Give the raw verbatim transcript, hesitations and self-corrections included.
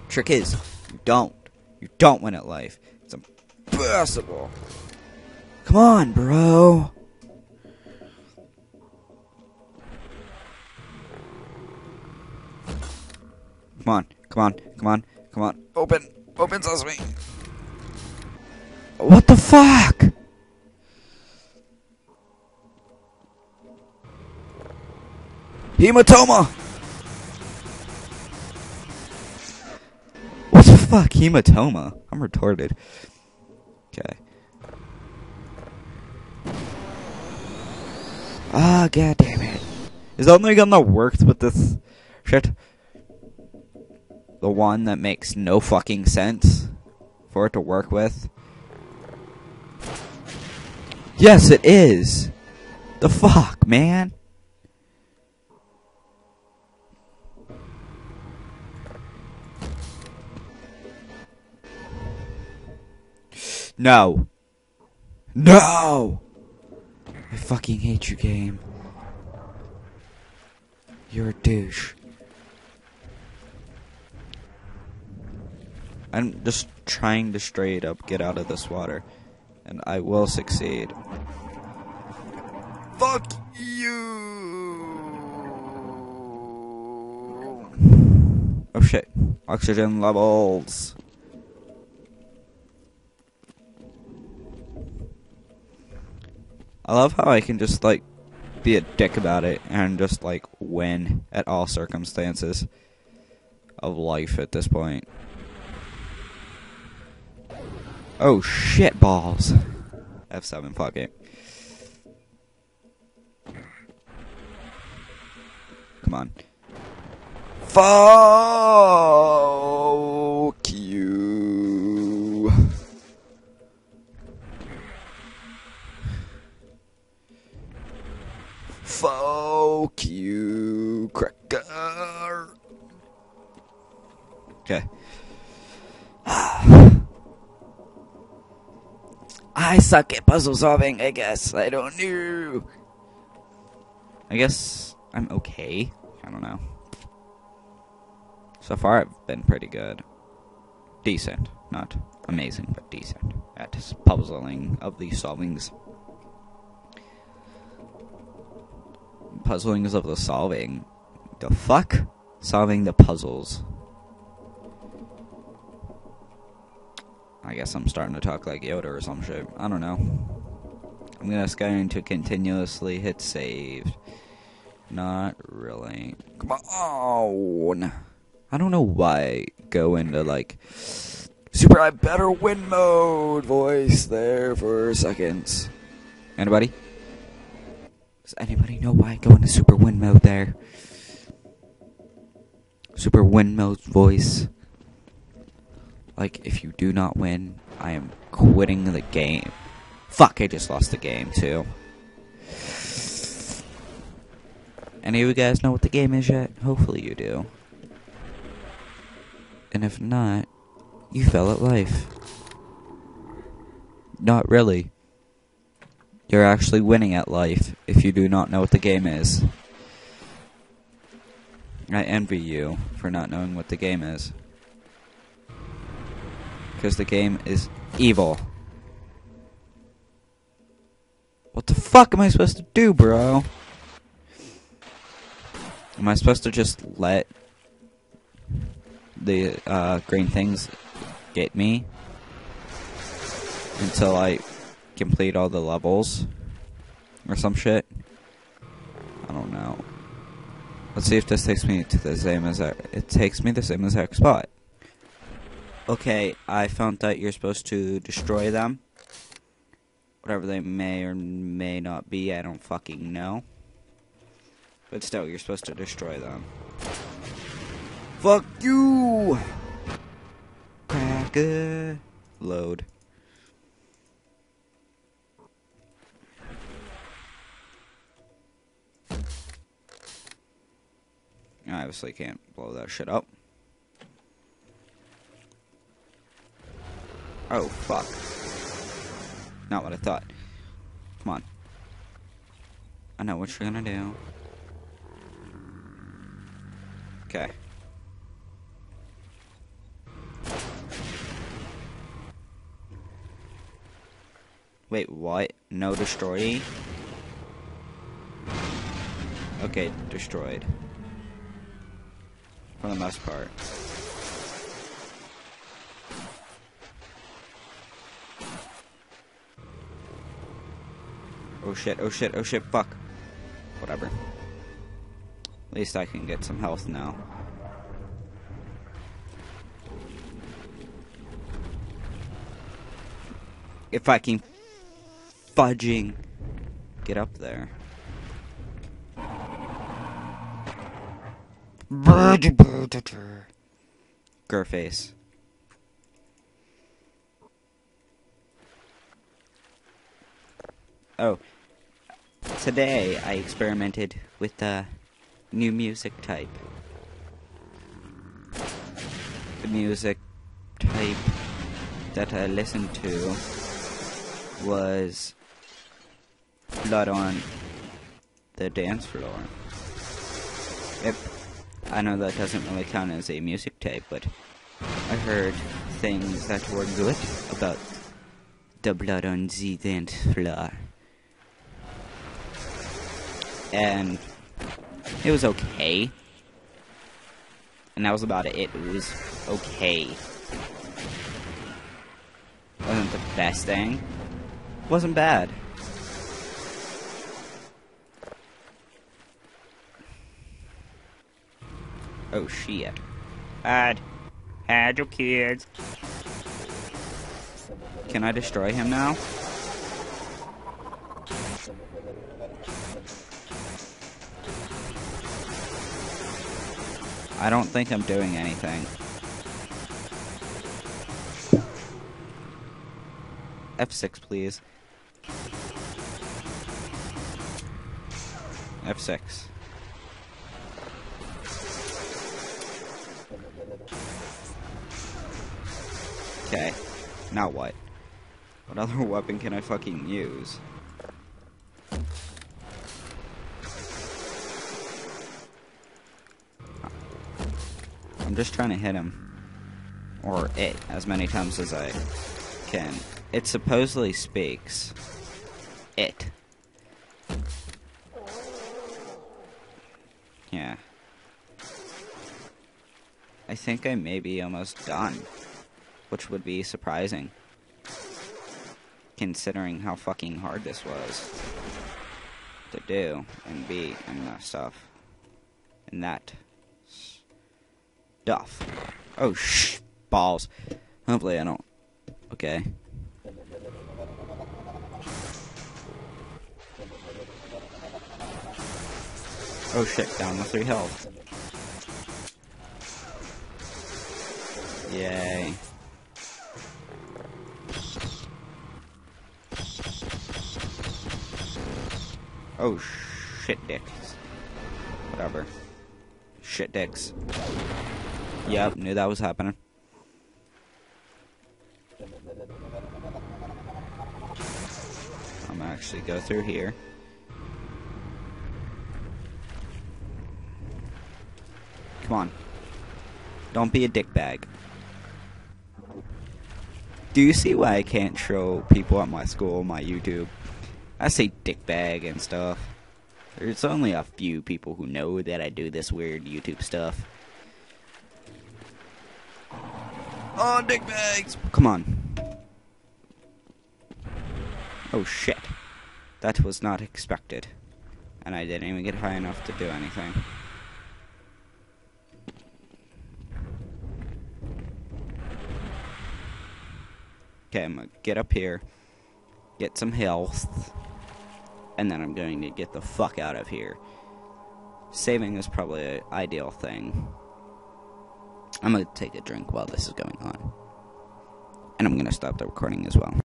Trick is, you don't. You don't win at life. It's impossible. Come on, bro. Come on, come on, come on, come on. Open, open sesame. What the fuck? Hematoma! What the fuck? Hematoma? I'm retarded. Okay. Ah, oh, god damn it. Is the only gun that works with this shit the one that makes no fucking sense for it to work with? Yes, it is. The fuck, man? No. No! I fucking hate you, game. You're a douche. I'm just trying to straight up get out of this water. And I will succeed. Fuck you! Oh shit. Oxygen levels. I love how I can just, like, be a dick about it and just, like, win at all circumstances of life at this point. Oh, shit balls. F seven, fuck it. Come on. Fuck you. Fuck you, cracker. Okay. I suck at puzzle solving, I guess. I don't know. I guess I'm okay. I don't know. So far, I've been pretty good. Decent. Not amazing, but decent at puzzling of these solvings. Puzzlings of the solving. The fuck? Solving the puzzles. I guess I'm starting to talk like Yoda or some shit. I don't know. I'm just going to continuously hit save. Not really. Come on. I don't know why I go into like super I better win mode voice there for seconds. Anybody? Does anybody know why I go into super win mode there? Super win mode voice. Like, if you do not win, I am quitting the game. Fuck, I just lost the game, too. Any of you guys know what the game is yet? Hopefully you do. And if not, you fell at life. Not really. You're actually winning at life if you do not know what the game is. I envy you for not knowing what the game is. Because the game is evil. What the fuck am I supposed to do, bro? Am I supposed to just let the uh, green things get me until I complete all the levels or some shit? I don't know. Let's see if this takes me to the same as it takes me the same exact spot. Okay, I found that you're supposed to destroy them. Whatever they may or may not be, I don't fucking know. But still, you're supposed to destroy them. Fuck you! Cracker. Load. I obviously can't blow that shit up. Oh, fuck. Not what I thought. Come on. I know what you're gonna do. Okay. Wait, what? No destroy? Okay, destroyed. For the most part. Oh shit, oh shit, oh shit, fuck. Whatever. At least I can get some health now. If I can fudging get up there. Gurface. Oh. Today I experimented with the new music type. The music type that I listened to was Blood on the Dance Floor. Yep. I know that doesn't really count as a music tape, but I heard things that were good about the Blood on the Dance Floor. And it was okay. And that was about it. It was okay. Wasn't the best thing. Wasn't bad. Oh shit. Had. Had your kids. Can I destroy him now? I don't think I'm doing anything. F six, please. F six. Okay. Now what? What other weapon can I fucking use? I'm just trying to hit him. Or it, as many times as I can. It supposedly speaks. It. Yeah. I think I may be almost done. Which would be surprising. Considering how fucking hard this was. To do. And be. And that stuff. And that. Stuff. Oh, shh. Balls. Hopefully I don't. Okay. Oh shit, down to three health. Yay. Oh shit dicks. Whatever. Shit dicks. Yep, knew that was happening. I'm gonna actually go through here. Come on. Don't be a dickbag. Do you see why I can't show people at my school my YouTube? I say dickbag and stuff. There's only a few people who know that I do this weird YouTube stuff. Oh, dickbags! Come on. Oh shit. That was not expected. And I didn't even get high enough to do anything. Okay, I'm gonna get up here, get some health, and then I'm going to get the fuck out of here. Saving is probably an ideal thing. I'm gonna take a drink while this is going on. And I'm gonna stop the recording as well.